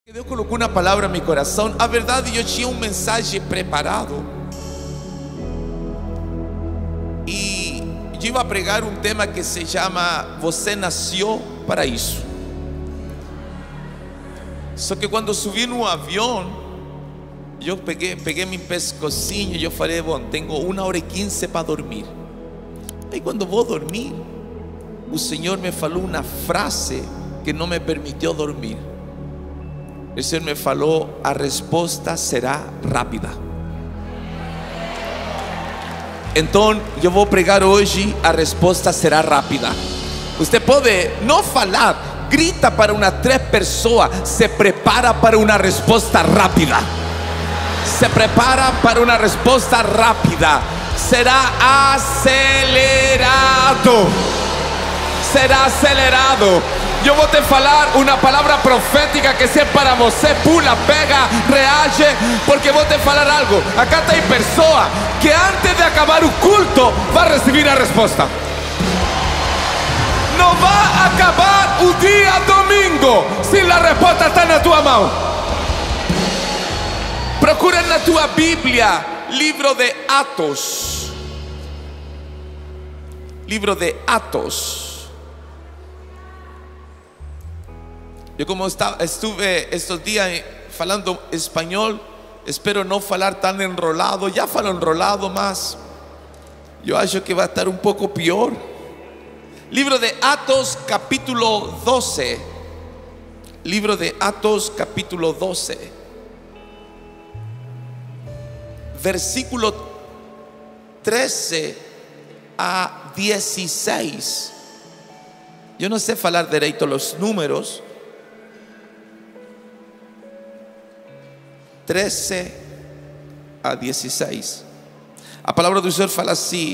Deus colocou uma palavra no meu coração. A verdade, eu tinha mensagem preparado e eu ia pregar tema que se chama Você nasceu para isso. Só que quando subi no avião, eu peguei meu pescocinho e eu falei, bom, tenho 1h15 para dormir. E quando vou dormir, o Senhor me falou uma frase que não me permitiu dormir. O Senhor me falou: a resposta será rápida. Então eu vou pregar hoje, a resposta será rápida. Você pode não falar, grita para umas 3 pessoas, se prepara para uma resposta rápida. Se prepara para uma resposta rápida. Será acelerado. Será acelerado. Eu vou te falar uma palavra profética que se para você. Pula, pega, reage, porque vou te falar algo. Acá tem pessoa que antes de acabar o culto vai receber a resposta. Não vai acabar o dia domingo se a resposta está na tua mão. Procura na tua Bíblia, livro de Atos. Livro de Atos. Eu, como estuve estes dias falando espanhol, espero não falar tão enrolado. Já falo enrolado, mas eu acho que vai estar um pouco pior. Livro de Atos, capítulo 12. Livro de Atos, capítulo 12. Versículo 13 a 16. Eu não sei falar direito os números. 13 a 16. A palavra do Senhor fala assim: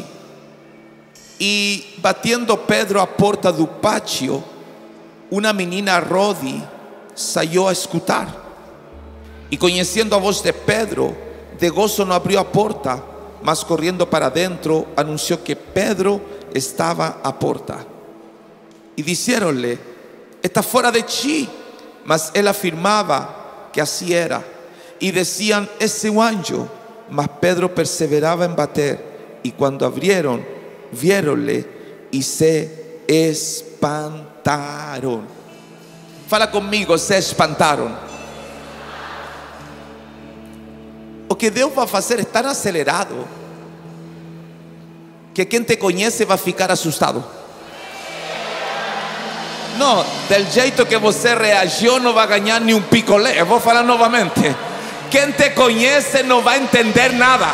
e batendo Pedro a porta do pátio, uma menina Rodi saiu a escutar, e conhecendo a voz de Pedro, de gozo não abriu a porta, mas correndo para dentro, anunciou que Pedro estava à porta. E disseram-lhe: está fora de ti. Mas ele afirmava que assim era. E decían: esse un anjo. Mas Pedro perseveraba en bater. Y cuando abrieron, viéronle y se espantaron. Fala conmigo, se espantaron. O que Deus vai fazer é tão acelerado que quem te conhece vai ficar assustado. Não, del jeito que você reagiu, não vai ganhar nem um picolé. Eu vou falar novamente. Quem te conhece não vai entender nada.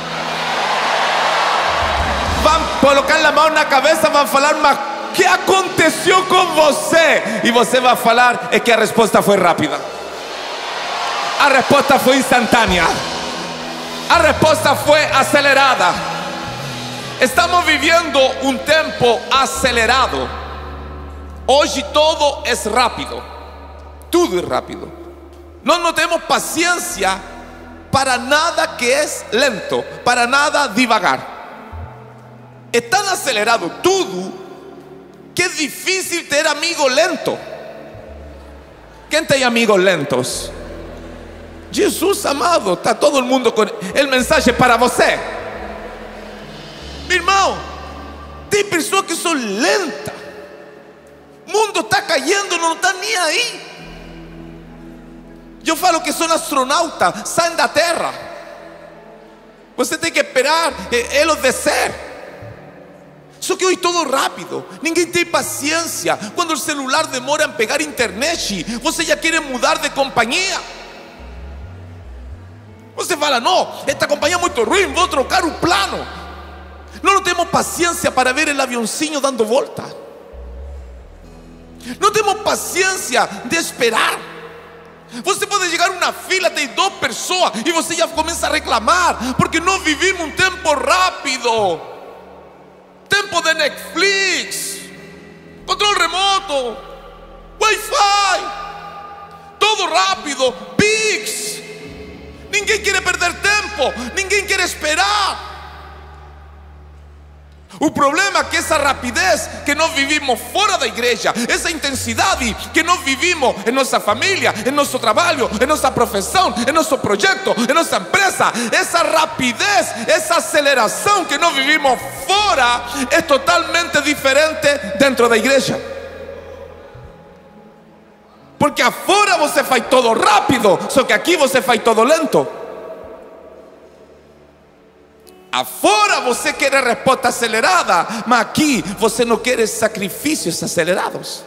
Vão colocar a mão na cabeça, vão falar: mas o que aconteceu com você? E você vai falar: é que a resposta foi rápida. A resposta foi instantânea. A resposta foi acelerada. Estamos vivendo um tempo acelerado. Hoje todo é rápido. Tudo é rápido. Nós não temos paciência para nada que é lento, para nada devagar. É tão acelerado tudo que é difícil ter amigo lento. Quem tem amigos lentos? Jesus amado, está todo mundo com el mensagem para você. Meu irmão, tem pessoas que são lentas. O mundo está caindo, não está nem aí. Eu falo que são astronautas, saem da Terra. Você tem que esperar eles descer. Só que hoje tudo rápido. Ninguém tem paciência. Quando o celular demora em pegar internet, você já quer mudar de companhia. Você fala: não, esta companhia é muito ruim, vou trocar o plano. Nós não temos paciência para ver o aviãozinho dando volta. Não temos paciência de esperar. Você pode chegar a uma fila, tem 2 pessoas e você já começa a reclamar, porque não vivimos um tempo rápido. Tempo de Netflix, controle remoto, Wi-Fi, todo rápido, Pix. Ninguém quer perder tempo, ninguém quer esperar. O problema é que essa rapidez que nós vivimos fora da igreja, essa intensidade que nós vivimos em nossa família, em nosso trabalho, em nossa profissão, em nosso projeto, em nossa empresa, essa rapidez, essa aceleração que nós vivimos fora é totalmente diferente dentro da igreja. Porque afora você faz todo rápido, só que aqui você faz todo lento. Afora você quer resposta acelerada, mas aqui você não quer sacrifícios acelerados.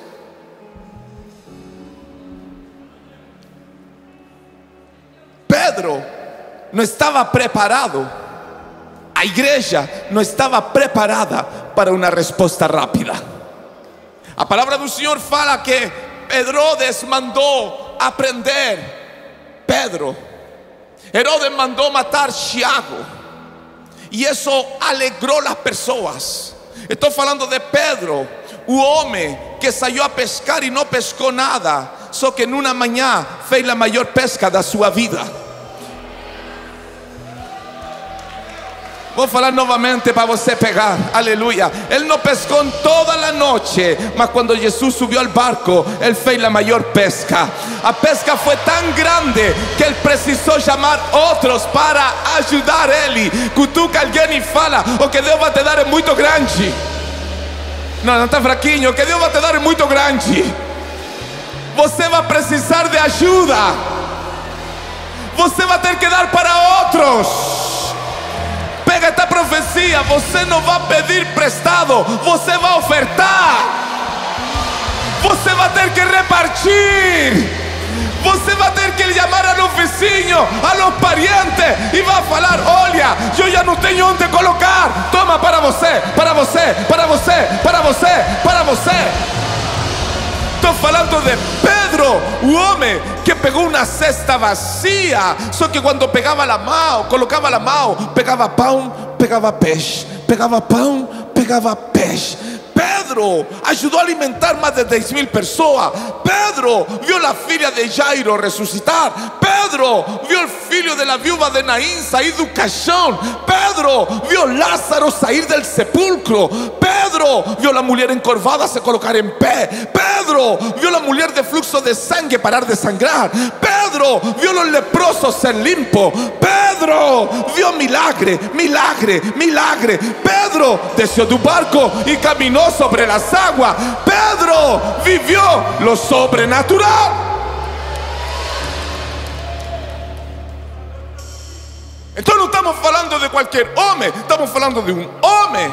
Pedro não estava preparado, a igreja não estava preparada para uma resposta rápida. A palavra do Senhor fala que Herodes mandou prender Pedro. Herodes mandou matar Tiago. E isso alegrou as pessoas. Estou falando de Pedro, o homem que saiu a pescar e não pescou nada, só que numa manhã fez a maior pesca da sua vida. Vou falar novamente para você pegar, aleluia. Ele não pescou toda a noite, mas quando Jesus subiu ao barco, ele fez a maior pesca. A pesca foi tão grande que ele precisou chamar outros para ajudar ele. Cutuca alguém e fala: o que Deus vai te dar é muito grande. Não está fraquinho. O que Deus vai te dar é muito grande. Você vai precisar de ajuda. Você vai ter que dar para outros. Pega esta profecia, você não vai pedir prestado, você vai ofertar. Você vai ter que repartir. Você vai ter que chamar a los vizinhos, a los parientes, e vai falar: olha, eu já não tenho onde colocar. Toma para você, para você, para você, para você, para você. Estou falando de Pedro, o homem que pegou uma cesta vazia, só que quando pegava a mão, colocava a mão, pegava pão, pegava peixe, pegava pão, pegava peixe. Pedro ajudou a alimentar mais de 10.000 pessoas. Pedro viu a filha de Jairo ressuscitar. Pedro viu o filho da viúva de Naín sair do caixão. Pedro viu Lázaro sair del sepulcro. Pedro viu a mulher encorvada se colocar em pé. Pedro viu a mulher de fluxo de sangue parar de sangrar. Pedro viu os leprosos ser limpos. Pedro viu milagre, milagre, milagre. Pedro desceu do barco e caminhou sobre as águas. Pedro vivió lo sobrenatural. Então não estamos falando de qualquer homem, estamos falando de um homem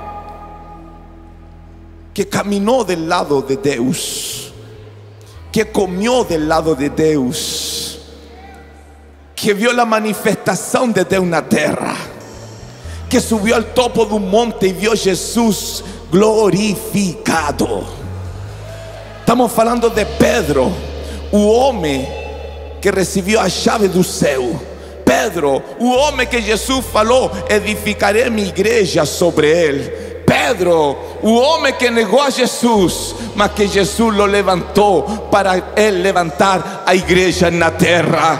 que caminhou del lado de Deus, que comió del lado de Deus, que viu a manifestação de Deus na terra, que subiu ao topo do monte e viu Jesus glorificado. Estamos falando de Pedro, o homem que recebeu a chave do céu. Pedro, o homem que Jesus falou: edificarei minha igreja sobre ele. Pedro, o homem que negou a Jesus, mas que Jesus lo levantou para ele levantar a igreja na terra.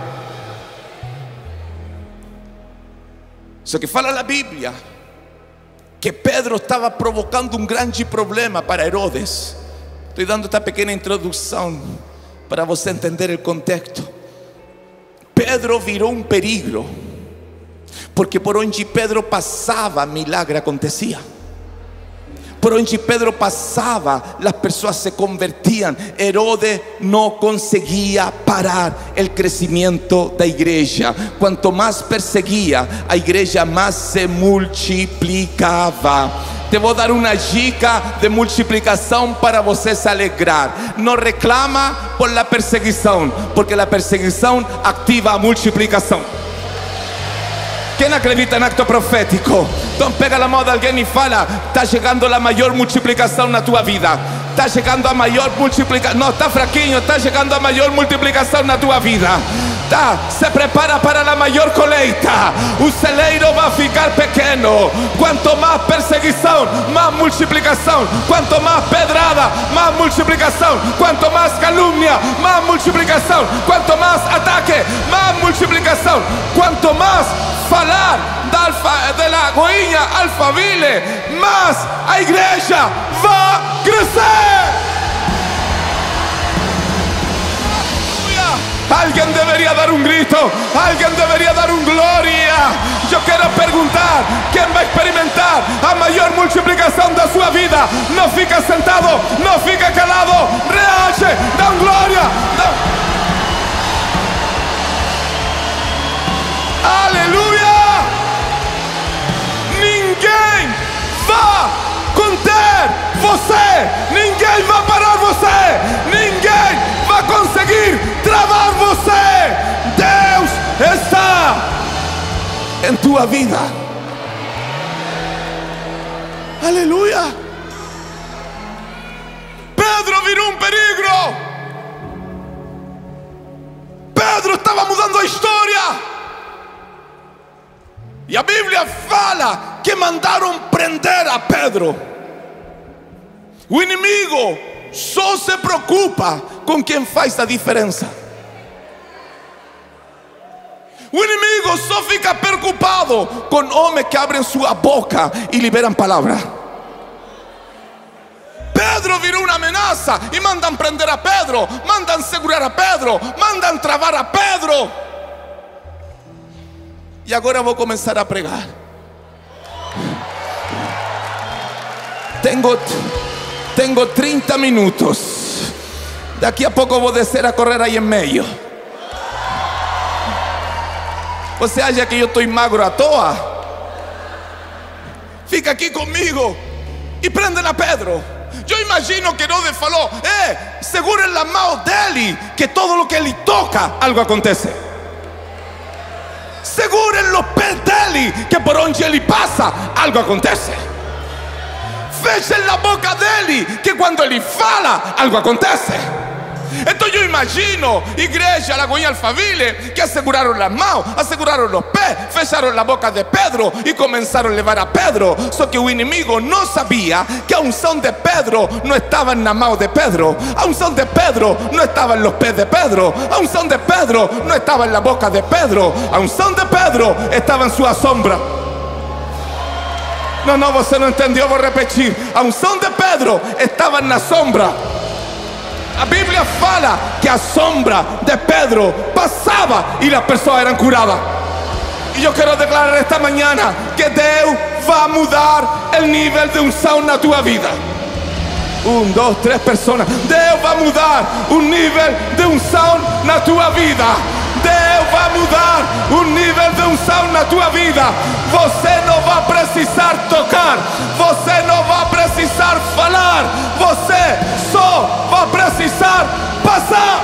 Só que fala a Bíblia que Pedro estava provocando um grande problema para Herodes. Estou dando esta pequena introdução para você entender o contexto. Pedro virou um perigo, porque por onde Pedro passava, milagre acontecia. Por onde Pedro passava, as pessoas se convertiam. Herodes não conseguia parar o crescimento da igreja. Quanto mais perseguia, a igreja mais se multiplicava. Te vou dar uma dica de multiplicação para você se alegrar. Não reclama por la perseguição, porque a perseguição ativa a multiplicação. Quem acredita em acto profético? Então pega a mão de alguém e fala: está chegando a maior multiplicação na tua vida. Está chegando a maior multiplicação. Não, está fraquinho. Está chegando a maior multiplicação na tua vida. se prepara para la mayor colheita. O celeiro vai ficar pequeno. Quanto mais perseguição, mais multiplicação. Quanto mais pedrada, mais multiplicação. Quanto mais calúnia, mais multiplicação. Quanto mais ataque, mais multiplicação. Quanto mais falar de la Goinha Alphaville, mais a igreja vai crescer. Alguien debería dar un grito, alguien debería dar un gloria. Yo quiero preguntar, ¿quién va a experimentar a mayor multiplicación de su vida? No fica sentado, no fica calado, reache, da un gloria. Aleluia! Ninguém vai conter você, ninguém vai parar você, ninguém vai conseguir travar você. Deus está em tua vida. Aleluia. Pedro virou um perigo. Pedro estava mudando a história. E a Bíblia fala que mandaram prender a Pedro. O inimigo só se preocupa com quem faz a diferença. O inimigo só fica preocupado com homens que abrem sua boca e liberam palavra. Pedro virou uma ameaça e mandam prender a Pedro, mandam segurar a Pedro, mandam travar a Pedro. E agora vou começar a pregar. Tengo 30 minutos. Daqui a pouco vou descer a correr aí em meio. Você acha que eu estou magro à toa? Fica aqui comigo e prendem a Pedro. Eu imagino que Herodes falou: segurem a mão dele, que todo o que ele toca, algo acontece. Segurem os pés dele, que por onde ele passa, algo acontece. Fechem a boca dele, que quando ele fala, algo acontece. Então eu imagino, igreja, la Goinha Alphaville, que asseguraram as mãos, asseguraram os pés, fecharam a boca de Pedro e começaram a levar a Pedro. Só que o inimigo não sabia que a unção de Pedro não estava na mão de Pedro, a unção de Pedro não estava nos pés de Pedro, a unção de Pedro não estava na boca de Pedro, a unção de Pedro estava em sua sombra. Não, você não entendeu, vou repetir. A unção de Pedro estava na sombra. A Bíblia fala que a sombra de Pedro passava e as pessoas eram curadas. E eu quero declarar esta manhã que Deus vai mudar o nível de unção na tua vida. 1, 2, 3 pessoas. Deus vai mudar o nível de unção na tua vida. Deus vai mudar o nível de unção na tua vida. Você não vai precisar tocar, você não vai precisar falar, você só vai precisar passar.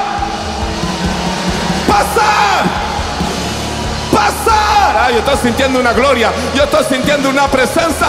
Passar. Passar. Ai, eu estou sentindo uma glória, eu estou sentindo uma presença.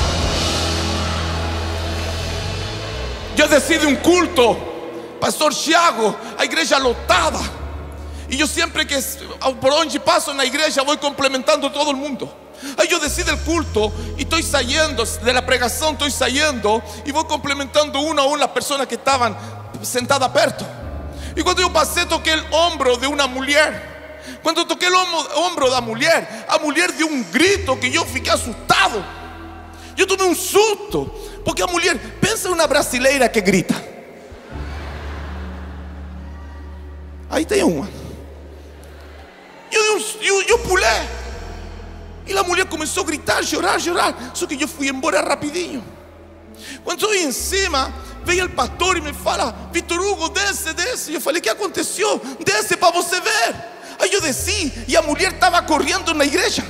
Eu decido um culto, Pastor Thiago, a igreja lotada. E eu sempre que por onde passo na igreja vou complementando todo mundo. Aí eu decido o culto e estou saindo da pregação, estou saindo e vou complementando uma a uma as pessoas que estavam sentadas perto. E quando eu passei, toquei o ombro de uma mulher. Quando eu toquei o ombro da mulher, a mulher deu um grito que eu fiquei assustado. Eu tomei um susto, porque a mulher, pensa em uma brasileira que grita. Aí tem uma. Eu pulei. E a mulher começou a gritar, chorar. Só que eu fui embora rapidinho. Quando estou em cima, veio o pastor e me fala: Vitor Hugo, desce. Eu falei: o que aconteceu? Desce para você ver. Aí eu desci e a mulher estava correndo na igreja.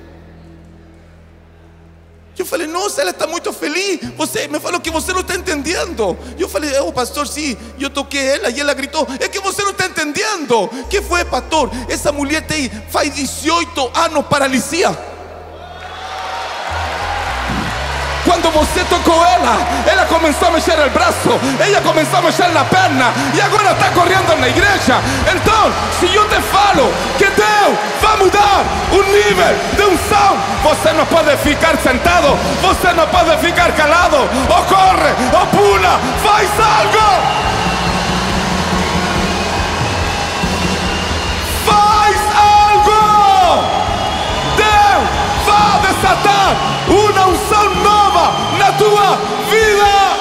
Eu falei: nossa, ela está muito feliz. Você me falou que você não está entendendo. Eu falei: pastor, sim. Eu toquei ela e ela gritou: é que você não está entendendo. O que foi, pastor? Essa mulher faz 18 anos paralisia. Quando você tocou ela começou a mexer o braço, ela começou a mexer na perna e agora está correndo na igreja. Então, se eu te falo que Deus vai mudar o nível de unção, você não pode ficar sentado, você não pode ficar calado. Ou corre, ou pula, faz algo. Faz algo. Deus vai desatar uma unção nova na tua vida.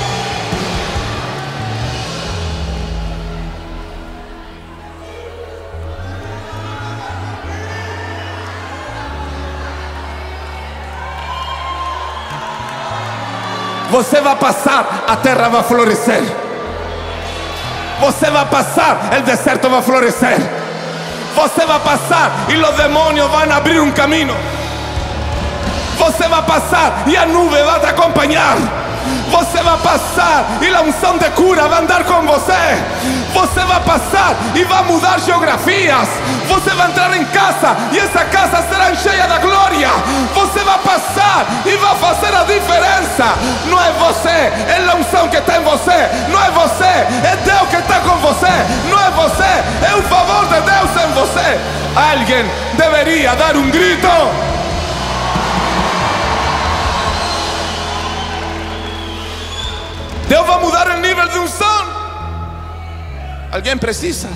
Você vai passar, a terra vai florescer. Você vai passar, o deserto vai florescer. Você vai passar e os demônios vão abrir um caminho. Você vai passar e a nuvem vai te acompanhar. Você vai passar e a unção de cura vai andar com você. Você vai passar e vai mudar geografias. Você vai entrar em casa e essa casa será cheia da glória. Você vai passar e vai fazer a diferença. Não é você, é a unção que está em você. Não é você, é Deus que está com você. Não é você, é o favor de Deus em você. Alguém deveria dar um grito. Deus vai mudar o nível de unção. Alguém precisa.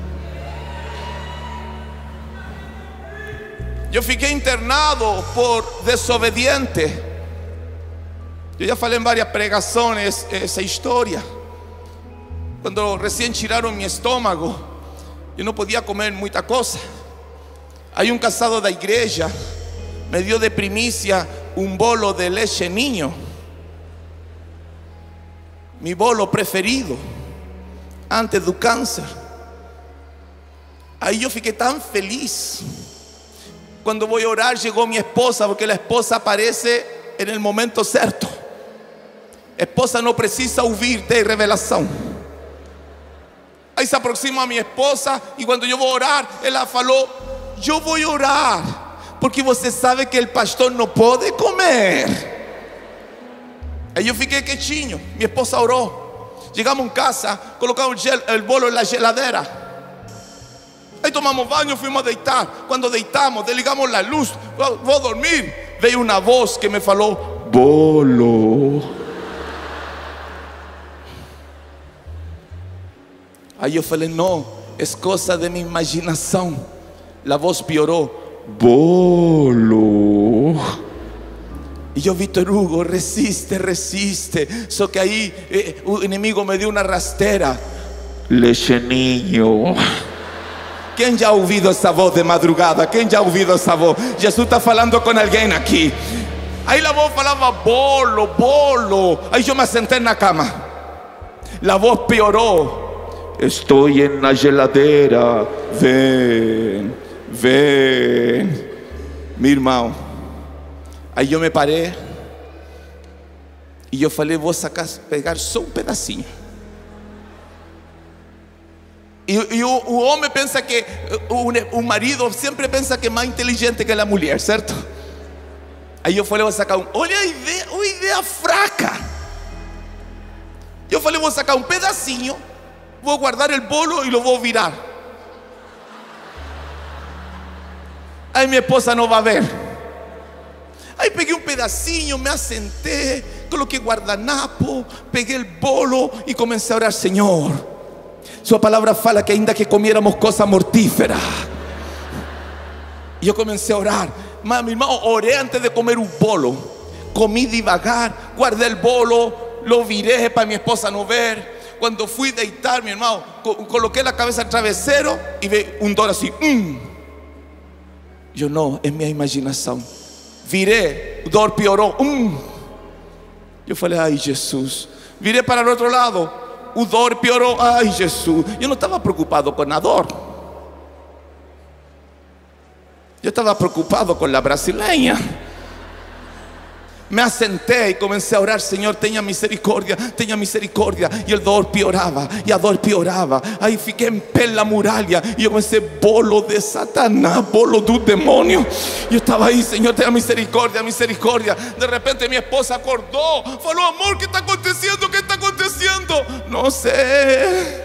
Eu fiquei internado por desobediente. Eu já falei em várias pregações essa história. Quando recém tiraram meu estômago, eu não podia comer muita coisa. Aí um casado da igreja me deu de primícia um bolo de leche niño. Mi bolo preferido antes do câncer. Aí eu fiquei tão feliz. Quando vou orar, chegou minha esposa, porque a esposa aparece no momento certo. A esposa não precisa ouvir, tem revelação. Aí se aproxima a minha esposa e quando eu vou orar, ela falou: eu vou orar, porque você sabe que o pastor não pode comer. Aí eu fiquei quietinho, minha esposa orou. Chegamos em casa, colocamos o bolo na geladeira. Aí tomamos banho, fomos a deitar. Quando deitamos, desligamos a luz, vou dormir. Veio uma voz que me falou: bolo. Aí eu falei: não, é coisa de minha imaginação. A voz piorou: bolo. E eu, Vitor Hugo, resiste, resiste. Só que aí o inimigo me deu uma rasteira: leche niño. Quem já ouviu essa voz de madrugada? Quem já ouviu essa voz? Jesus está falando com alguém aqui. Aí a voz falava: bolo, bolo. Aí eu me sentei na cama. A voz piorou: estou na geladeira. Vem, vem. Meu irmão. Aí eu me parei e eu falei: vou pegar só um pedacinho. E o homem pensa que, o marido sempre pensa que é mais inteligente que a mulher, certo? Aí eu falei: vou sacar um. Olha a ideia fraca. Eu falei: vou sacar um pedacinho, vou guardar o bolo e lo vou virar. Aí minha esposa não vai ver. Aí peguei um pedacinho, me assentei, coloquei guardanapo, peguei o bolo e comecei a orar: Senhor, sua palavra fala que ainda que comiéramos coisa mortífera. E eu comecei a orar. Mas, meu irmão, orei antes de comer o bolo. Comi devagar, guardei o bolo, lo virei para minha esposa não ver. Quando fui deitar, meu irmão, coloquei a cabeça no travesseiro e veio um dor assim. Eu não, é minha imaginação. Virei, o dor piorou. Eu falei: ai, Jesus. Virei para o outro lado, o dor piorou. Ai, Jesus. Eu não estava preocupado com a dor. Eu estava preocupado com a brasileña. Me assenté y comencé a orar: Señor, tenha misericordia, tenha misericordia. Y el dolor pioraba y a dor pioraba. Ahí fiqué en pé en la muralla y yo comencé: bolo de Satanás, bolo de un demonio. Yo estaba ahí: Señor, tenha misericordia, misericordia. De repente mi esposa acordó, falou: amor, ¿qué está aconteciendo? ¿Qué está aconteciendo? No sé.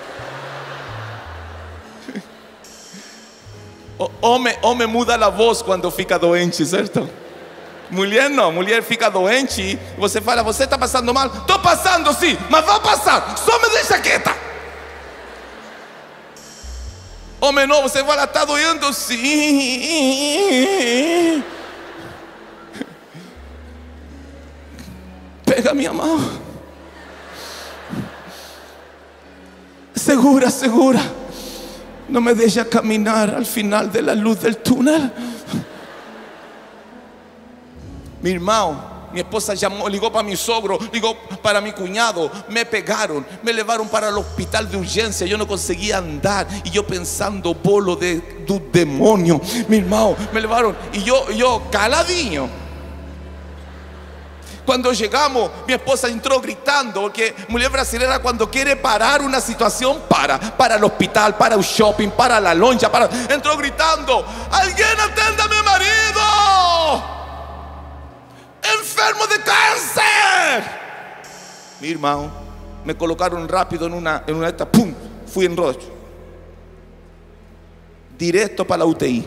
Homem muda a voz quando fica doente, certo? Mulher não, mulher fica doente e você fala: você está passando mal? Estou passando sim, mas vai passar, só me deixa quieta. Homem não, você fala: está doendo sim. Pega minha mão. Segura, segura. Não me deixa caminhar al final de la luz del túnel. Mi irmão, minha esposa ligou para mi sogro, ligou para mi cuñado. Me pegaron, me levaron para el hospital de urgencia. Yo no conseguía andar y yo pensando: bolo de demonio. Mi irmão, me levaron y yo caladinho. Cuando llegamos, mi esposa entró gritando, porque mujer brasileña cuando quiere parar una situación, para el hospital, para el shopping, para la loncha, entró gritando: alguien atienda a mi marido, enfermo de cáncer. Mi hermano, me colocaron rápido en una esta, pum, fui en rocho, directo para la UTI.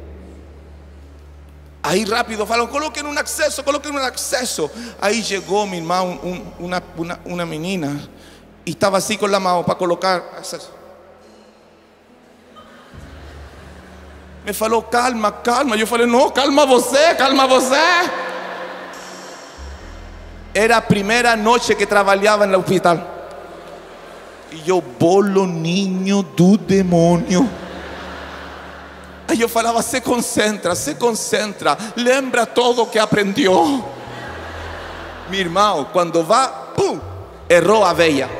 Ahí rápido falaron: coloquen un acceso, coloquen un acceso. Ahí llegó mi hermano, una menina, y estaba así con la mano para colocar acceso. Me falou: calma, calma. Yo falei: no, calma você, calma você. Era a primeira noche que trabajaba en el hospital. Y yo: bolo niño do demônio. Aí eu falava: se concentra, lembra todo que aprendeu. Mi irmão, quando vai, pum, errou a veia.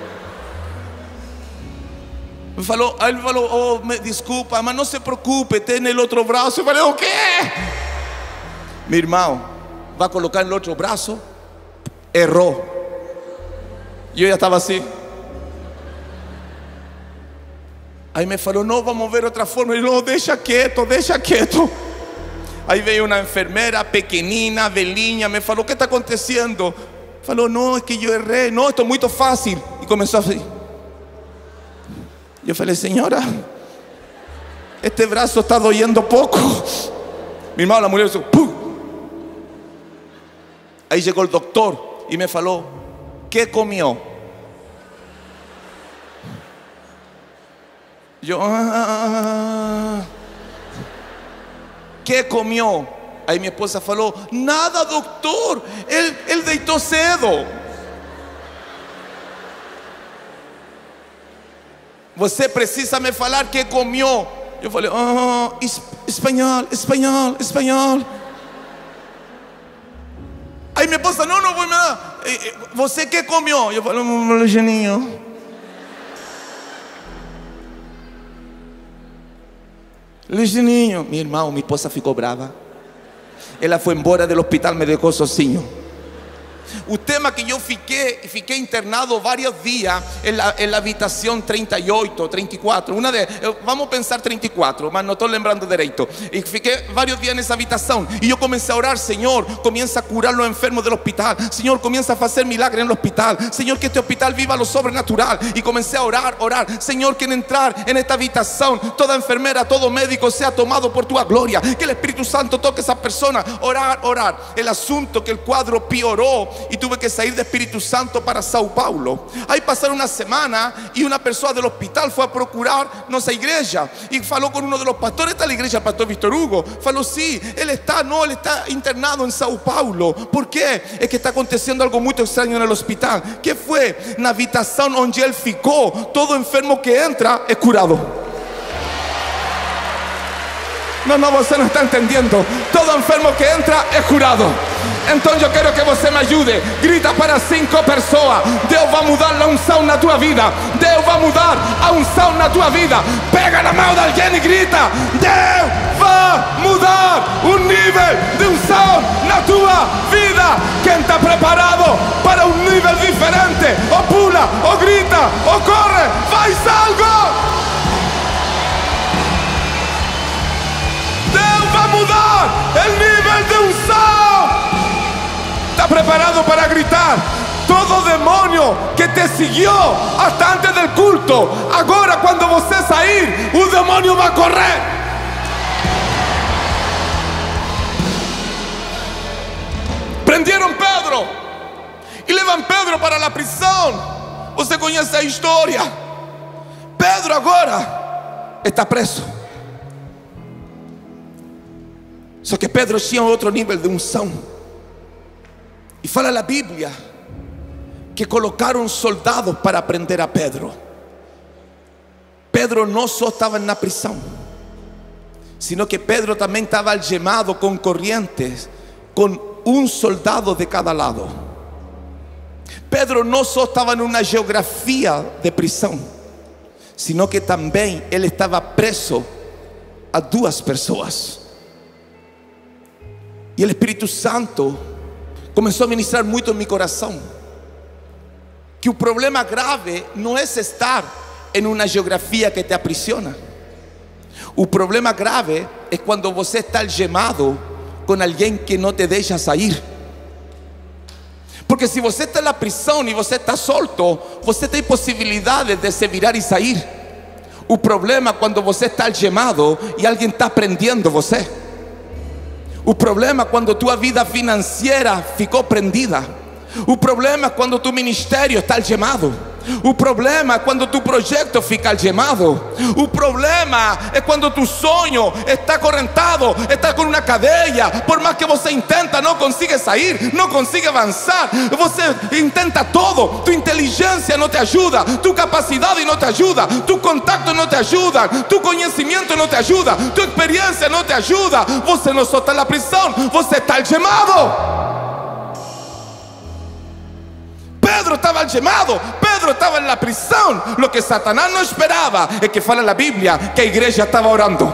Ele falou: oh, me desculpa, mas não se preocupe, tem no outro braço. Eu falei: o quê? Mi irmão, vai colocar no outro braço, errou. E eu já estava assim. Aí me falou: não, vamos ver outra forma. Ele: não, deixa quieto, deixa quieto. Aí veio uma enfermeira pequenina, velhinha, me falou: o que está acontecendo? Falou: não, é que eu errei. Não, isto é muito fácil. E começou assim. Eu falei: senhora, este braço está doendo pouco. Mi irmão, a mulher disse: pum. Aí chegou o doutor e me falou: que comió? Yo, ¿qué comió? Aí minha esposa falou: nada, doutor, ele deitou cedo. Você precisa me falar que comió. Eu falei: espanhol. Aí minha esposa: não vou me dar. Você que comió? Eu falei: legeninho. Legeninho. Mi irmão, minha esposa ficou brava. Ela foi embora do hospital, me deixou sozinho. O tema que yo fiqué internado varios días en la habitación 38, 34. Vamos a pensar 34, mas no estoy lembrando derecho. Y fiqué varios días en esa habitación. Y yo comencé a orar: Señor, comienza a curar los enfermos del hospital. Señor, comienza a hacer milagros en el hospital. Señor, que este hospital viva lo sobrenatural. Y comencé a orar. Señor, que en entrar en esta habitación, toda enfermera, todo médico sea tomado por tu gloria. Que el Espíritu Santo toque a esa persona. Orar. El asunto que el cuadro pioró y tuve que salir de Espíritu Santo para Sao Paulo. Ahí pasaron una semana y una persona del hospital fue a procurar nuestra iglesia y faló con uno de los pastores. ¿Está la iglesia, el pastor Víctor Hugo? Faló: sí, él está internado en Sao Paulo. ¿Por qué? Es que está aconteciendo algo muy extraño en el hospital. ¿Qué fue? En la habitación donde él ficó, todo enfermo que entra es curado. No, você no está entendiendo. Todo enfermo que entra es curado. Então eu quero que você me ajude. Grita para 5 pessoas. Deus vai mudar a unção na tua vida. Deus vai mudar a unção na tua vida. Pega na mão de alguém e grita: Deus vai mudar o nível de unção na tua vida. Quem está preparado para um nível diferente, ou pula, ou grita, ou corre, faz algo. Deus vai mudar o nível de unção. ¿Está preparado para gritar? Todo demônio que te seguiu hasta antes del culto, agora quando você sair, o demônio vai correr. Prenderam Pedro e levam Pedro para a prisão. Você conhece a história. Pedro agora está preso. Só que Pedro tinha outro nível de unção. E fala a Bíblia que colocaram soldados para prender a Pedro. Pedro não só estava na prisão, sino que Pedro também estava algemado com correntes, com um soldado de cada lado. Pedro não só estava em uma geografia de prisão, sino que também ele estava preso a 2 pessoas. E o Espírito Santo começou a ministrar muito em meu coração que o problema grave não é estar em uma geografia que te aprisiona. O problema grave é quando você está algemado com alguém que não te deixa sair. Porque se você está na prisão e você está solto, você tem possibilidade de se virar e sair. O problema é quando você está algemado e alguém está prendendo você. O problema é quando tua vida financeira ficou prendida. O problema é quando tu ministério está algemado. O problema é quando tu projeto fica algemado. O problema é quando tu sonho está acorrentado, está com uma cadeia. Por mais que você intenta, não consegue sair, não consegue avançar. Você intenta todo, tu inteligência não te ajuda, tu capacidade não te ajuda, tu contato não te ajuda, tu conhecimento não te ajuda, tu experiência não te ajuda. Você não só está na prisão, você está algemado. Pedro estava algemado, Pedro estava na prisão. O que Satanás não esperava é que fala a Bíblia que a igreja estava orando.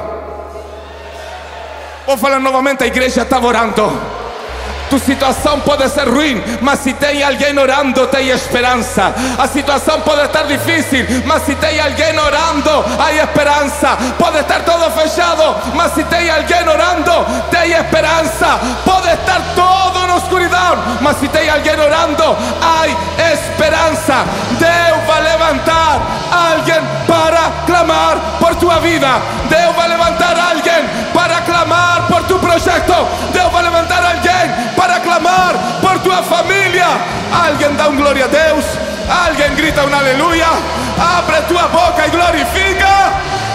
Vou falar novamente: a igreja estava orando. Tu situação pode ser ruim, mas se tem alguém orando, tem esperança. A situação pode estar difícil, mas se tem alguém orando, há esperança. Pode estar todo fechado, mas se tem alguém orando, tem esperança. Pode estar todo na escuridão, mas se tem alguém orando, há esperança. Deus vai levantar alguém para clamar por tua vida. Deus vai levantar alguém para clamar por tu projeto. Deus vai levantar alguém para clamar por tua família. Alguém dá glória a Deus. Alguém grita um aleluia. Abre tua boca e glorifica.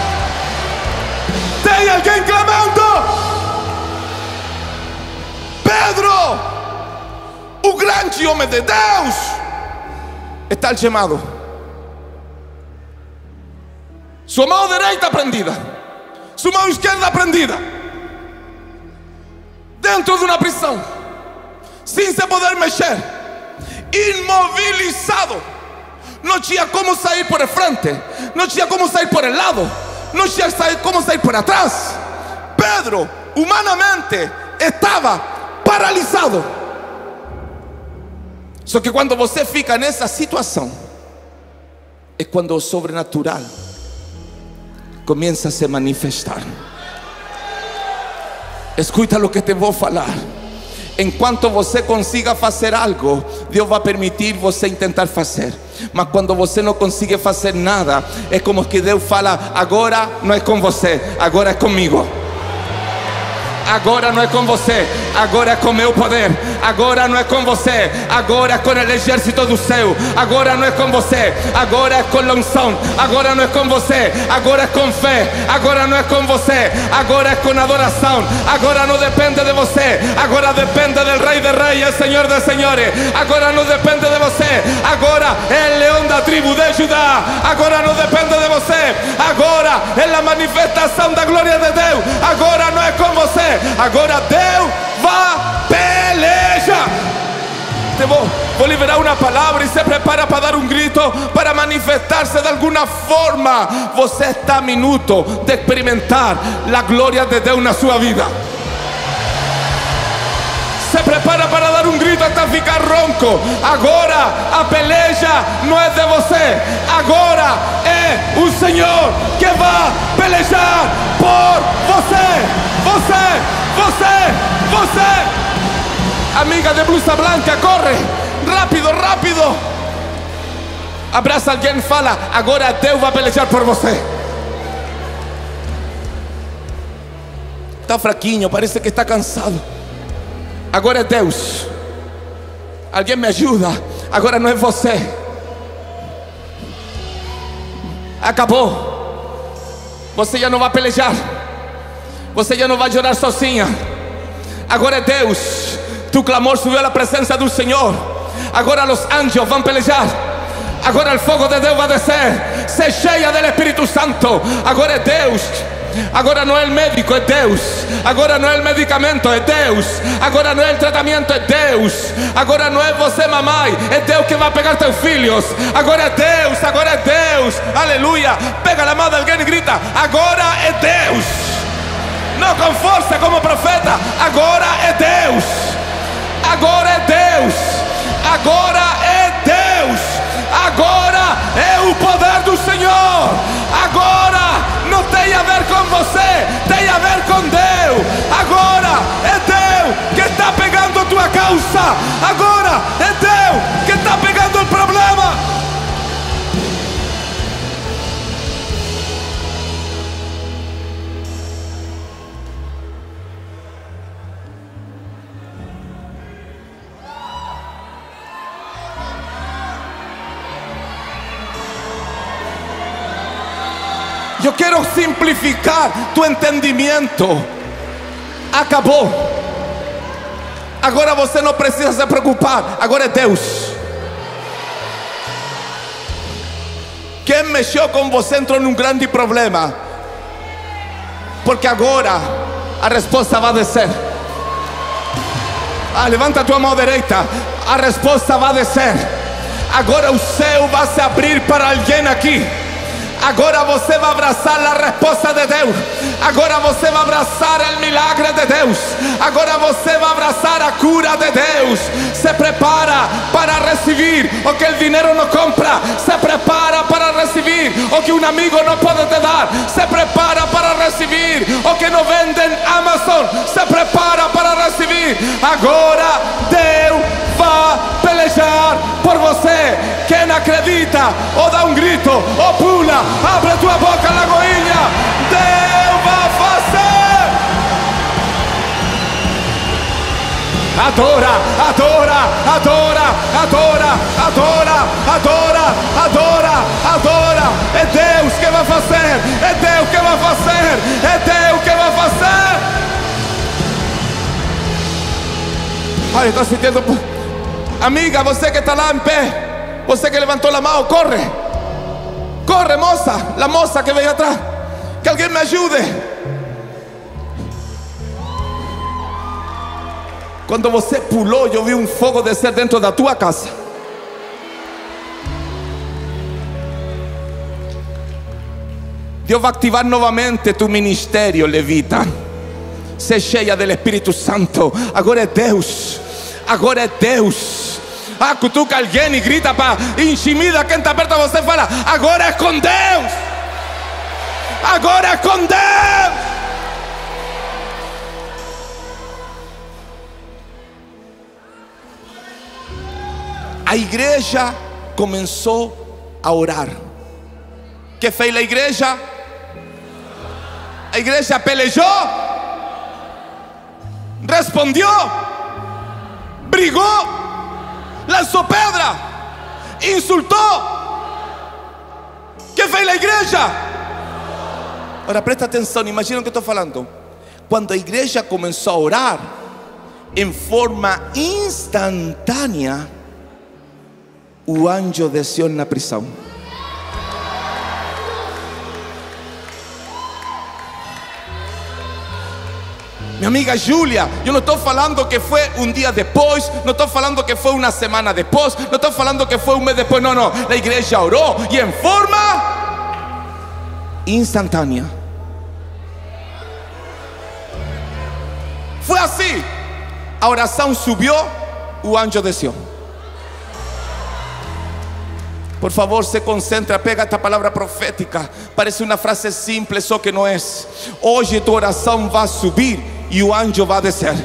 Tem alguém clamando. Pedro, o grande homem de Deus, está algemado. Sua mão direita prendida, sua mão esquerda prendida, dentro de uma prisão, sem se poder mexer, imobilizado. Não tinha como sair por el frente, não tinha como sair por el lado, não tinha como sair por atrás. Pedro, humanamente, estava paralisado. Só que quando você fica nessa situação, é quando o sobrenatural começa a se manifestar. Escuta o que te vou falar. Enquanto você consiga fazer algo, Deus vai permitir você tentar fazer. Mas quando você não consegue fazer nada, é como que Deus fala: agora não é com você, agora é comigo. Agora não é com você, agora é com meu poder. Agora não é com você, agora é com o exército do céu. Agora não é com você, agora é com a unção. Agora não é com você, agora é com fé. Agora não é com você, agora é com adoração. Agora não depende de você, agora depende do Rei de Reis, Senhor de Senhores. Agora não depende de você, agora é o leão da tribo de Judá. Agora não depende de você, agora é a manifestação da glória de Deus. Agora não é com você, agora Deus vai pelear. vou liberar uma palavra e se prepara para dar um grito, para manifestar-se de alguma forma. Você está a minuto de experimentar a glória de Deus na sua vida. Se prepara para dar um grito até ficar ronco. Agora a peleja não é de você, agora é o Senhor que vai pelejar por você. Amiga de blusa blanca, corre, rápido. Abraça alguém e fala: agora Deus vai pelejar por você. Está fraquinho, parece que está cansado. Agora é Deus. Alguém me ajuda. Agora não é você. Acabou. Você já não vai pelejar. Você já não vai chorar sozinha. Agora é Deus. Tu clamor subiu à presença do Senhor. Agora os anjos vão pelejar. Agora o fogo de Deus vai descer. Se cheia do Espírito Santo. Agora é Deus. Agora não é o médico, é Deus. Agora não é o medicamento, é Deus. Agora não é o tratamento, é Deus. Agora não é você, mamãe, é Deus que vai pegar teus filhos. Agora é Deus, agora é Deus. Aleluia. Pega a mão de alguém e grita: agora é Deus. Não com força como profeta. Agora é Deus. Agora é Deus. Agora é Deus. Agora é o poder do Senhor. Agora não tem a ver com você, tem a ver com Deus. Agora é Deus que está pegando a tua causa. Agora é Deus que está pegando o problema. Eu quero simplificar tu entendimento. Acabou. Agora você não precisa se preocupar. Agora é Deus. Quem mexeu com você entrou num grande problema. Porque agora a resposta vai descer. Levanta a tua mão direita. A resposta vai descer. Agora o céu vai se abrir para alguém aqui. Agora você vai abraçar a resposta de Deus. Agora você vai abraçar o milagre de Deus. Agora você vai abraçar a cura de Deus. Se prepara para receber o que o dinheiro não compra. Se prepara para receber o que um amigo não pode te dar. Se prepara para receber o que não vende em Amazon. Se prepara para receber. Agora Deus vai pelejar por você. Quem acredita, ou dá um grito, ou pula, abre a tua boca, Lagoinha. Deus vai fazer. Adora, adora, adora, adora, adora, adora, adora, adora. É Deus que vai fazer. É Deus que vai fazer. É Deus que vai fazer. Ai, eu estou sentindo. Amiga, você que está lá em pé, você que levantou a mão, corre. Corre, moça. A moça que veio atrás. Que alguém me ajude. Quando você pulou, eu vi um fogo descer dentro da tua casa. Deus vai ativar novamente tu ministério, levita. Se cheia do Espírito Santo. Agora é Deus. Agora é Deus. Cutuca alguém e grita para intimida quem está perto de você. Fala: agora é com Deus. Agora é com Deus. A igreja começou a orar. Que fez a igreja? A igreja pelejou, respondeu, brigou, lançou pedra, insultou. Que fez a igreja? Agora presta atenção, imagina o que estou falando. Quando a igreja começou a orar, em forma instantânea, o anjo desceu na prisão. Minha amiga Júlia, eu não estou falando que foi um dia depois, não estou falando que foi uma semana depois, não estou falando que foi um mês depois, não, não. A igreja orou e em forma instantânea. Foi assim. A oração subiu, o anjo desceu. Por favor, se concentra, pega esta palavra profética. Parece uma frase simples, só que não é. Hoje tua oração vai subir e o anjo vai descer.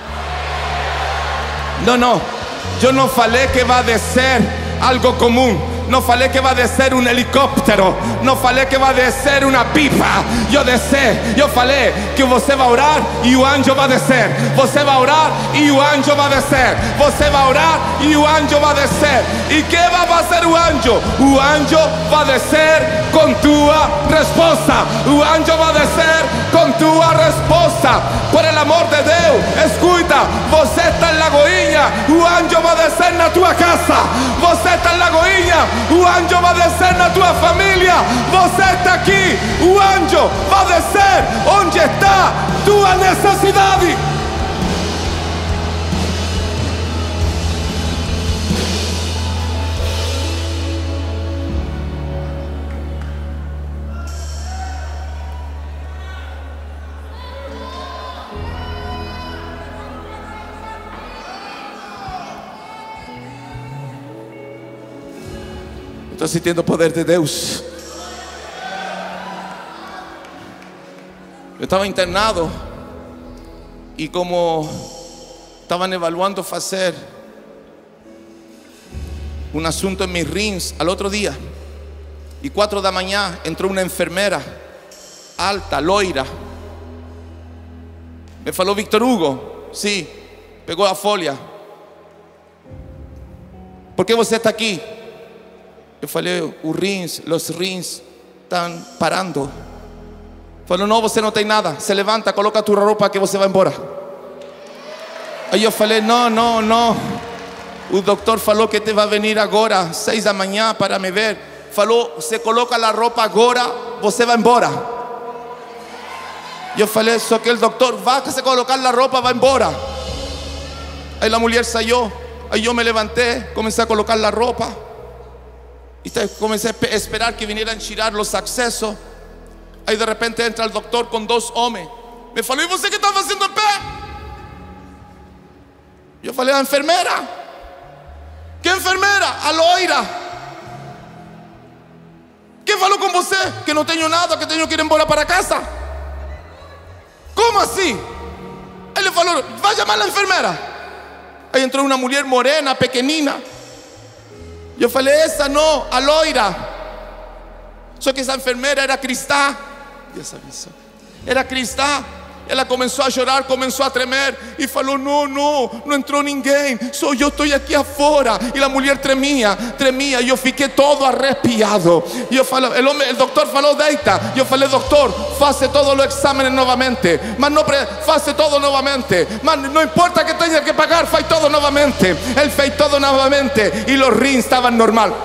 Não, não. Eu não falei que vai descer algo comum. Não falei que vai descer um helicóptero. Não falei que vai descer uma pipa. Eu falei que você vai orar e o anjo vai descer. Você vai orar e o anjo vai descer. Você vai orar e o anjo vai descer. E que vai fazer o anjo? O anjo vai descer com tua resposta. O anjo vai descer com tua resposta. Por el amor de Deus, escuta. Você está em Lagoinha, o anjo vai descer na tua casa. Você está em Lagoinha, o anjo vai descer na tua família. Você está aqui, o anjo vai descer onde está tua necessidade. Estou sentindo o poder de Deus. Eu estava internado e como estavam evaluando fazer um assunto em mis rins al outro dia, e 4 da manhã entrou uma enfermeira alta, loira, me falou: Víctor Hugo, sim, pegou a folha, por que você está aqui? Eu falei: os rins estão parando. Falou: não, você não tem nada. Se levanta, coloca a tua roupa que você vai embora. Aí eu falei: não. O doutor falou que te vai vir agora, 6 da manhã para me ver. Falou: se coloca a roupa agora, você vai embora. Eu falei: só que o doutor vai se colocar a roupa, vai embora. Aí a mulher saiu. Aí eu me levantei, comecei a colocar a roupa. Y comencé a esperar que vinieran a tirar los accesos. Ahí de repente entra el doctor con 2 hombres. Me falou: ¿y você que estava haciendo en pé? Yo falei: a enfermera. ¿Qué enfermera? A loira. ¿Qué falou con você? Que no tengo nada, que tengo que ir embora para casa. ¿Cómo así? Él le falou: va a llamar a la enfermera. Ahí entró una mujer morena, pequeñina. Yo falei: esa no, a loira. Só que esa enfermera era cristã. Dios avisó. Era cristã. Ela começou a chorar, começou a tremer e falou: não entrou ninguém, só eu estou aqui afora. E a mulher tremia, e eu fiquei todo arrepiado. E eu falei, o doutor falou: deita. E eu falei: doutor, faça todos os exames novamente, mas não faça todo novamente, mas não importa que tenha que pagar, faz todo novamente. Ele fez todo novamente e os rins estavam normal.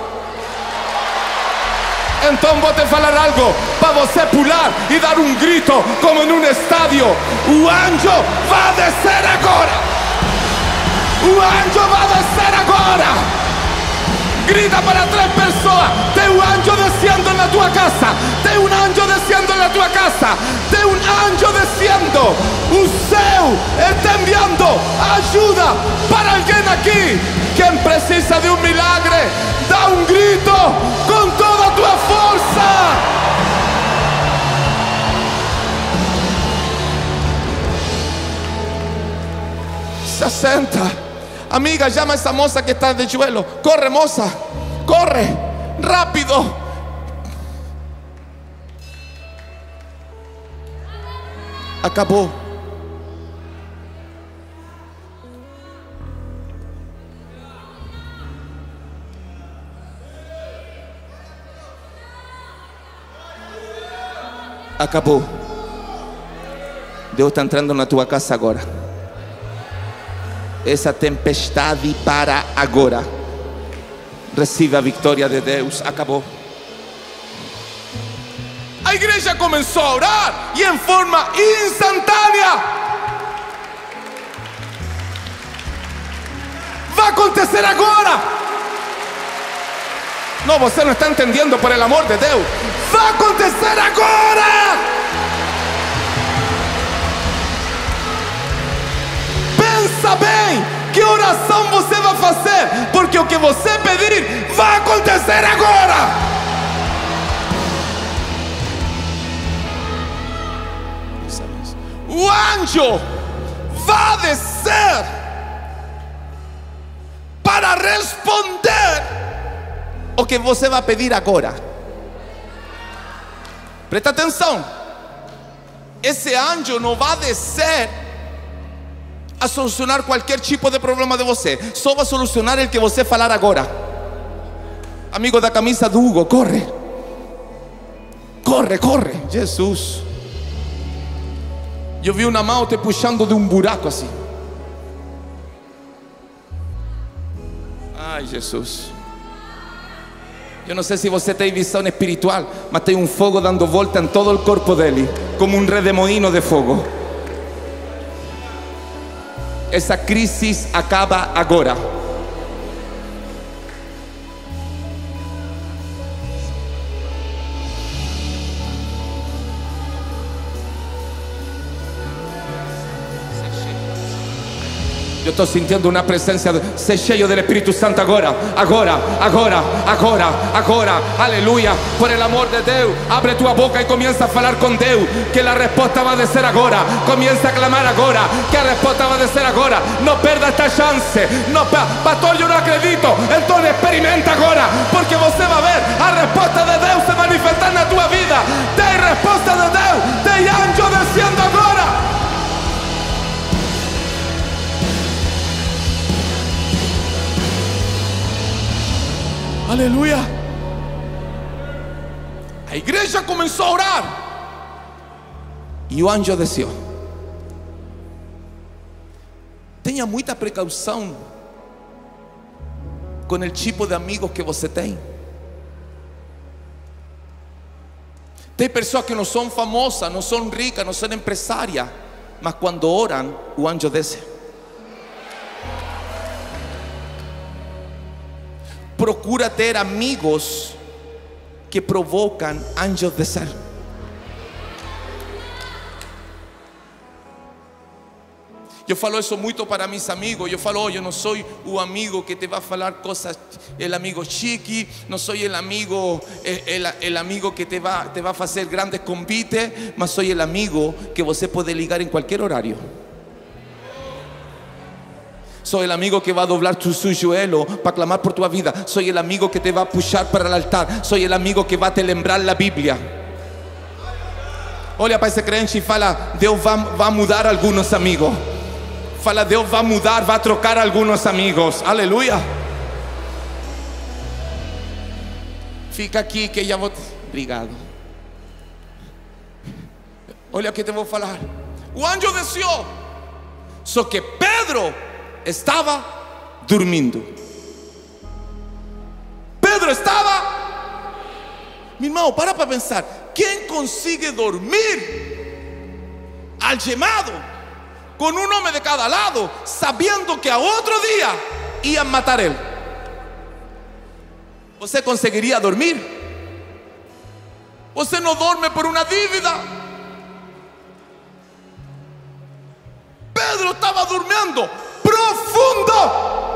Então vou te falar algo para você pular e dar um grito como em um estádio. O anjo vai descer agora. O anjo vai descer agora. Grita para 3 pessoas: tem um anjo descendo na tua casa. Tem um anjo descendo na tua casa. Tem um anjo descendo. O céu está enviando ajuda para alguém aqui. Quem precisa de um milagre, dá um grito com toda a tua força. Se assenta. Amiga, llama a esa moza que está de joelho. Corre, moza, corre, rápido. Acabó. Acabou. Deus está entrando na tua casa agora. Essa tempestade para agora. Receba a vitória de Deus. Acabou. A igreja começou a orar e em forma instantânea vai acontecer agora. Não, você não está entendendo, por el amor de Deus. Vai acontecer agora. Pensa bem que oração você vai fazer, porque o que você pedir vai acontecer agora. O anjo vai descer para responder o que você vai pedir agora. Presta atenção. Esse anjo não vai descer a solucionar qualquer tipo de problema de você. Só vai solucionar o que você falar agora. Amigo da camisa do Hugo, corre. Corre, corre. Jesus. Eu vi uma mão te puxando de um buraco assim. Ai, Jesus. Eu não sei se você tem visão espiritual, mas tem um fogo dando volta em todo o corpo dele, como um redemoinho de fogo. Essa crise acaba agora. Eu estou sentindo uma presença. Ser cheio do Espírito Santo agora, agora, agora, agora, agora. Aleluia. Por el amor de Deus, abre tua boca e comienza a falar com Deus. Que a resposta vai descer agora. Comienza a clamar agora. Que a resposta vai descer agora. Não perda esta chance. Não, pastor, eu não acredito. Então experimenta agora, porque você vai ver a resposta de Deus se manifestar na tua vida. Tem resposta de Deus. Tem anjo descendo agora. Aleluia. A igreja começou a orar e o anjo desceu. Tenha muita precaução com o tipo de amigos que você tem. Tem pessoas que não são famosas, não são ricas, não são empresárias, mas quando oram, o anjo desce. Procura ter amigos que provocam anjos de ser. Eu falo isso muito para mis amigos. Eu falo, eu não sou o amigo que te vai falar coisas, o amigo chique, não sou o amigo, el amigo que te vai fazer grandes convites, mas sou o amigo que você pode ligar em qualquer horário. Soy el amigo que va a doblar su joelho para clamar por tu vida. Soy el amigo que te va a puxar para el altar. Soy el amigo que va a te lembrar la Biblia. Olha para esse crente e fala: Deus vai mudar alguns amigos. Fala: Deus vai mudar, vai trocar alguns amigos. Aleluia. Fica aqui que já vou. Obrigado. Olha o que te vou falar. O anjo desceu. Só que Pedro estava dormindo. Pedro estava. Meu irmão, para pensar. Quem consegue dormir algemado com um homem de cada lado, sabendo que a outro dia iam matar ele? Você conseguiria dormir? Você não dorme por uma dívida. Pedro estava dormindo profundo.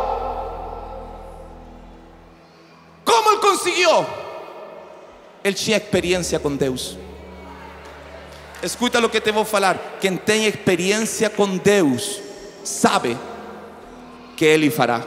Como ele conseguiu? Ele tinha experiência com Deus. Escuta o que te vou falar. Quem tem experiência com Deus sabe que Ele fará.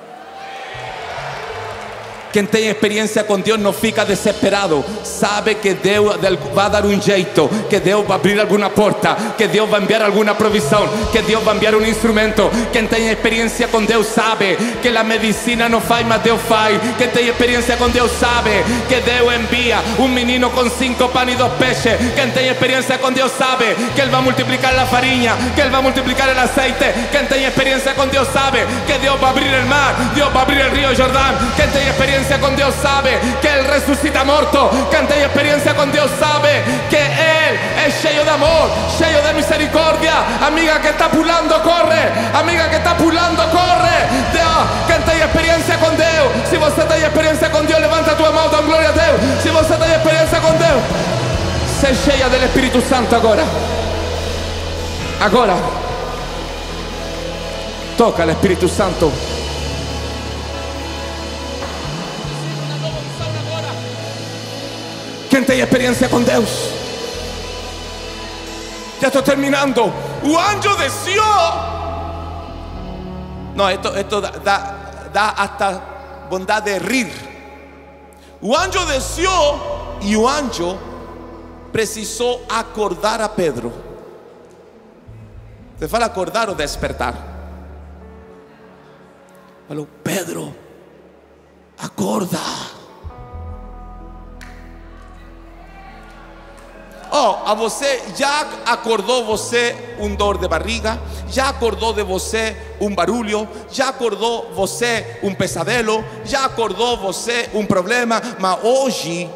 Quem tem experiência com Deus não fica desesperado. Sabe que Deus vai dar um jeito, que Deus vai abrir alguma porta, que Deus vai enviar alguma provisão, que Deus vai enviar um instrumento. Quem tem experiência com Deus sabe que a medicina não faz, mas Deus faz. Quem tem experiência com Deus sabe que Deus envia um menino com 5 pães e 2 peixes. Quem tem experiência com Deus sabe que Ele vai multiplicar a farinha, que Ele vai multiplicar o azeite. Quem tem experiência com Deus sabe que Deus vai abrir o mar, Deus vai abrir o rio Jordão. Quem tem experiência experiencia con Dios sabe que Él resucita muerto. Quien tiene experiencia con Dios sabe que Él es lleno de amor, lleno de misericordia. Amiga que está pulando, corre. Amiga que está pulando, corre. Quien tiene experiencia con Dios, si você tem experiencia con Dios, levanta tu mano, dá glória a Deus. Si você tem experiencia con Dios, se cheia del Espíritu Santo agora. Agora, toca al Espíritu Santo. Quem tem experiência com Deus? Já estou terminando. O anjo desceu. Não, esto dá hasta bondade de rir. O anjo desceu e o anjo precisou acordar a Pedro. Você fala acordar ou despertar? Falou: Pedro, acorda. Oh, a você já acordou você dor de barriga? Já acordou de você barulho? Já acordou você pesadelo? Já acordou você problema? Mas hoje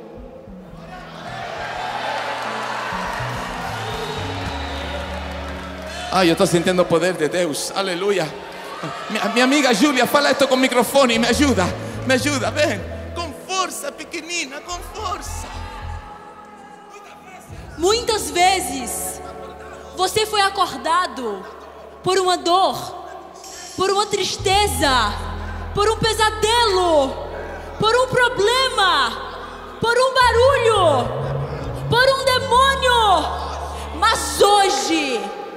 eu estou sentindo o poder de Deus. Aleluia. Minha amiga Júlia, fala esto com microfone. Me ajuda, vem. Com força, pequenina, com força. Muitas vezes você foi acordado por uma dor, por uma tristeza, por pesadelo, por problema, por barulho, por demônio. Mas hoje,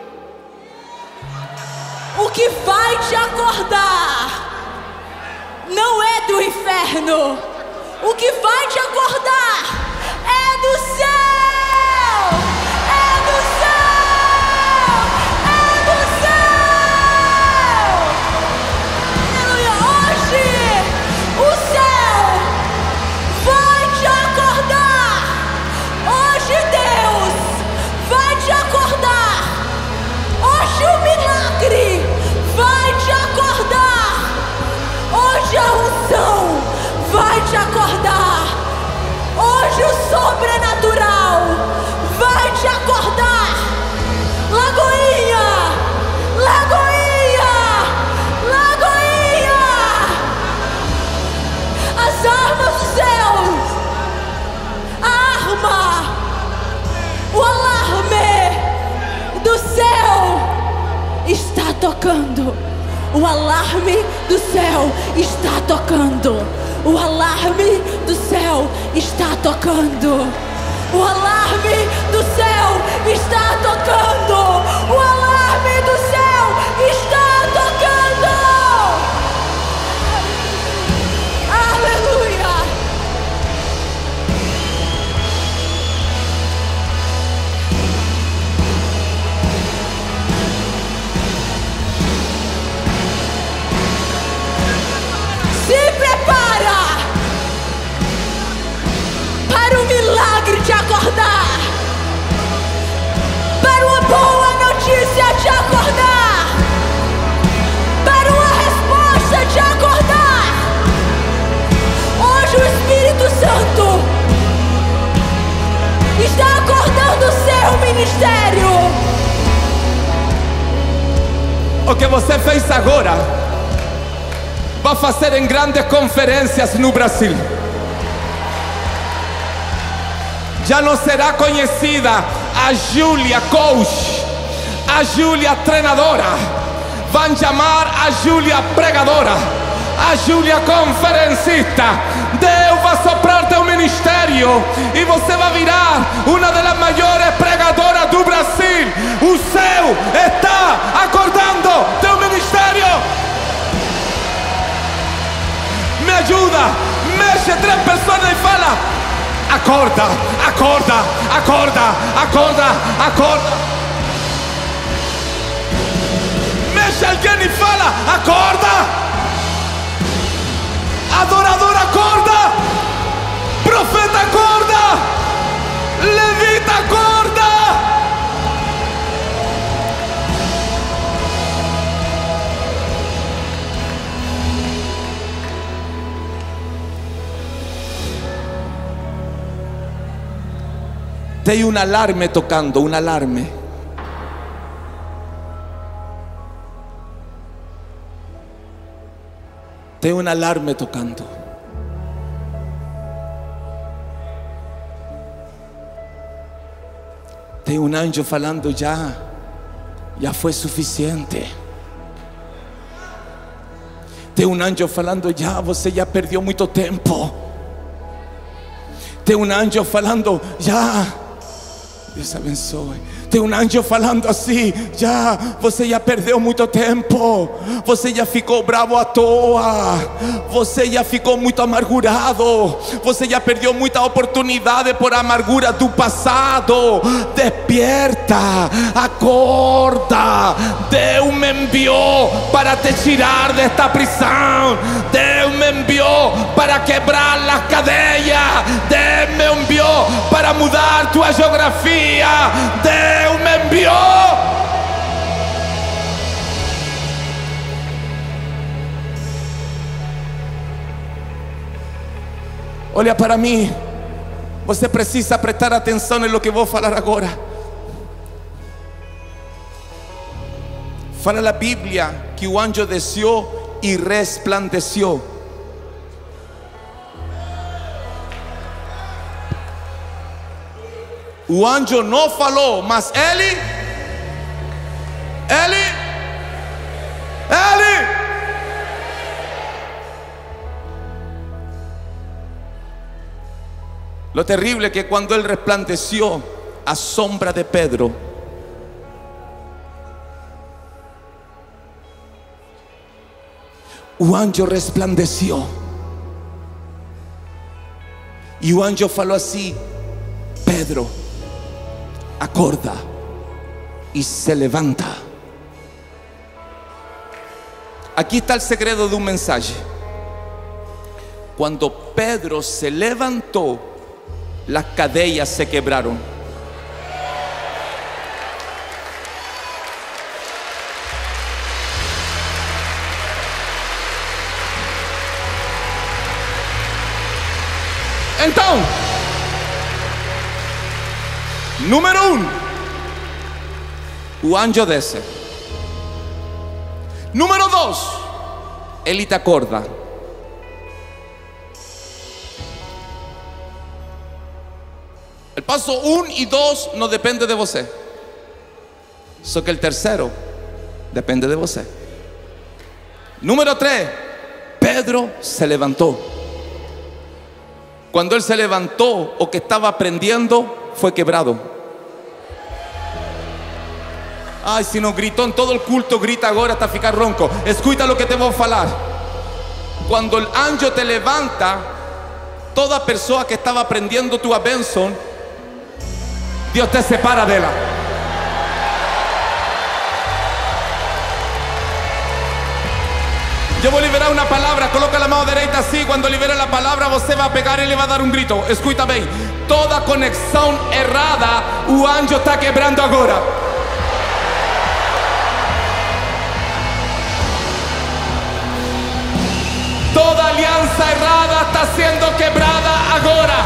o que vai te acordar não é do inferno. O que vai te acordar é do céu. Hoje a unção vai te acordar. Hoje o sobrenatural vai te acordar. Lagoinha, Lagoinha, Lagoinha. As armas dos céus, a arma, o alarme do céu está tocando. O alarme do céu está tocando. O alarme do céu está tocando. O alarme do céu está tocando. O alarme do céu está tocando. Aleluia. Se prepara para o milagre te acordar, para uma boa notícia te acordar, para uma resposta te acordar. Hoje o Espírito Santo está acordando o seu ministério. O que você fez agora vai fazer em grandes conferências no Brasil. Já não será conhecida a Júlia coach, a Júlia treinadora. Vão chamar a Júlia pregadora, a Júlia conferencista. Deus vai soprar teu ministério e você vai virar uma das maiores pregadoras do Brasil. O céu está acordando teu ministério. Me ajuda, mexe 3 pessoas e fala: acorda, acorda, acorda, acorda, acorda. Mexe alguém e fala: acorda. Adorador, acorda. Profeta, acorda. Levita, acorda. Tem um alarme tocando, um alarme. Tem um alarme tocando. Tem um anjo falando: já foi suficiente. Tem um anjo falando: você já perdeu muito tempo. Tem um anjo falando: Deus abençoe. Tem um anjo falando assim: você já perdeu muito tempo. Você já ficou bravo à toa. Você já ficou muito amargurado. Você já perdeu muita oportunidade por amargura do passado. Despierta, acorda. Deus me enviou para te tirar desta prisão. Deus me enviou para quebrar as cadeias. Deus me enviou para mudar tua geografia. Deus me enviou. Olha para mim. Você precisa prestar atenção em lo que vou falar agora. Fala a Bíblia que o anjo desceu e resplandeceu. O anjo não falou, mas ele. Lo terrible es que cuando él resplandeció a sombra de Pedro, o anjo resplandeció y o anjo falou así: Pedro, acorda y se levanta. Aquí está el secreto de un mensaje. Cuando Pedro se levantó, las cadenas se quebraron. Entonces, número 1, o anjo desce. Número 2, ele te acorda. El paso 1 y 2 no depende de você. Só que el tercero depende de você. Número 3, Pedro se levantó. Cuando él se levantó, o que estaba aprendiendo fue quebrado. Ay, si no gritó en todo el culto, grita ahora hasta ficar ronco. Escucha lo que te voy a falar. Cuando el anjo te levanta, toda persona que estaba aprendiendo tu benção, Dios te separa de ella. Yo voy a liberar una palabra. Coloca la mano derecha así. Cuando libere la palabra, você va a pegar y le va a dar un grito. Escucha bien. Toda conexión errada, o anjo está quebrando ahora. Toda alianza errada está siendo quebrada ahora.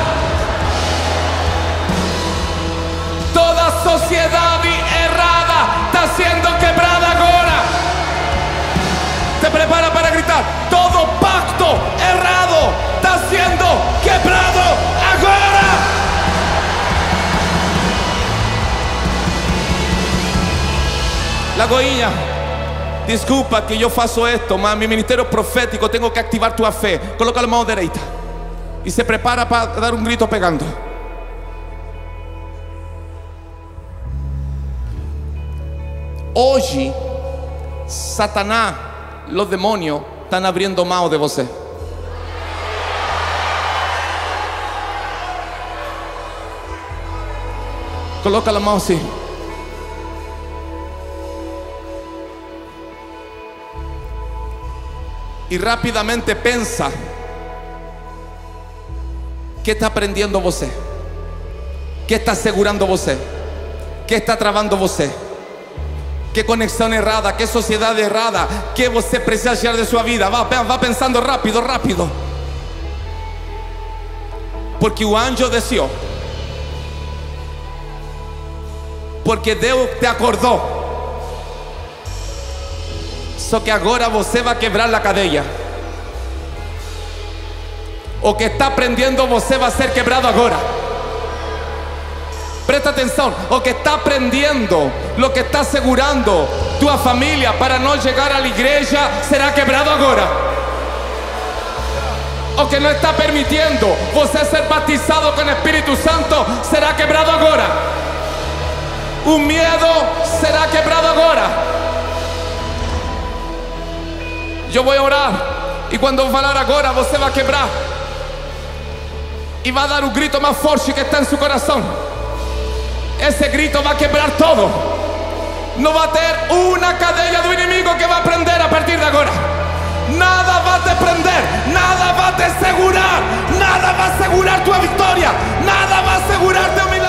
Toda sociedad errada está siendo quebrada ahora. Se prepara para gritar. Todo pacto errado está siendo quebrado ahora. La Goiña, disculpa que yo faço esto, mas mi ministerio profético tengo que activar tu fe. Coloca la mano derecha y se prepara para dar un grito pegando. Hoy Satanás, los demonios están abriendo mano de você. Coloca la mano así. Y rápidamente pensa qué está aprendiendo você, qué está asegurando você, qué está trabando você, qué conexión errada, qué sociedad errada, qué você precisa tirar de su vida. Va pensando rápido, rápido. Porque o anjo desceu porque Deus te acordou. Só que agora você vai quebrar a cadeia. O que está aprendendo você vai ser quebrado agora. Presta atenção, o que está aprendendo, lo que está segurando tua família para não chegar à igreja, será quebrado agora. O que não está permitiendo você ser batizado com o Espírito Santo, será quebrado agora. O medo será quebrado agora. Eu vou orar, e quando eu falar agora, você vai quebrar. E vai dar o grito mais forte que está em seu coração. Esse grito vai quebrar todo. Não vai ter uma cadeia do inimigo que vai prender a partir de agora. Nada vai te prender, nada vai te segurar, nada vai segurar tua vitória, nada vai segurar teu milagre.